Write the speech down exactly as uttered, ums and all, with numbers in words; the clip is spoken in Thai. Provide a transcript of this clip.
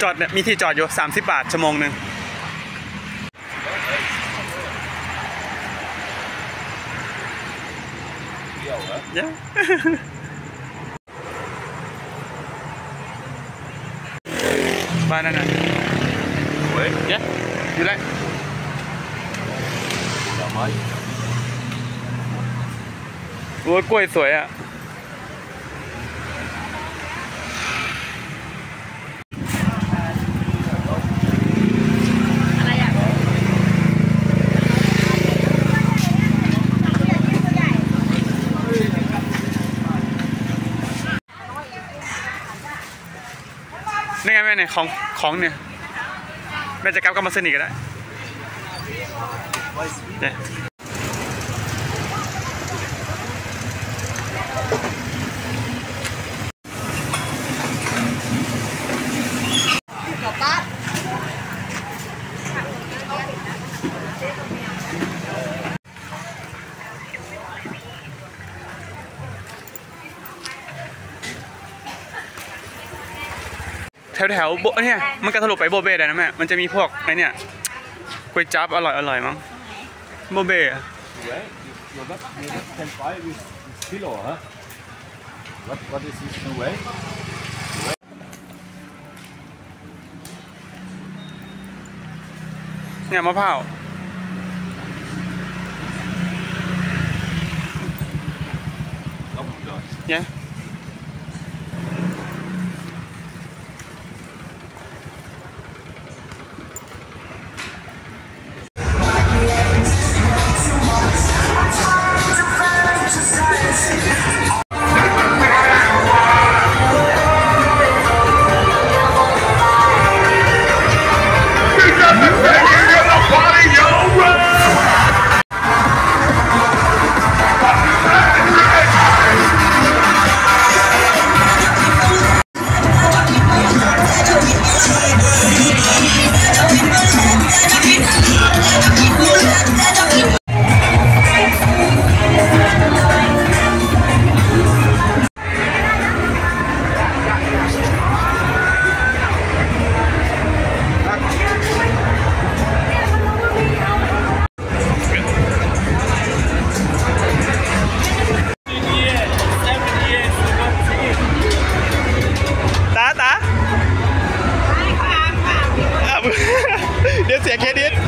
อดเนี่ยมีที่จอดอยู่สามสิบบาทชั่วโมงหนึ่งเยอะบ้านนั่นน่ะเฮ้ยเยอะอยู่ไรโอ้ยกล้วยสวยอ่ะนี่ไงแม่เนี่ยของของเนี่ยแม่จะกลับก็มาสนิทกันได้เนี่ยแถวแถวโบเนี่ยมันก็ทะลุไปโบเบ้ได้นะแม่มันจะมีพวกไอเนี่ยก๋วยจั๊บอร่อยอร่อยมั้งโบเบ้เนี่ยมะพร้าวเนี่ยเดี๋ยวเสียเครดิต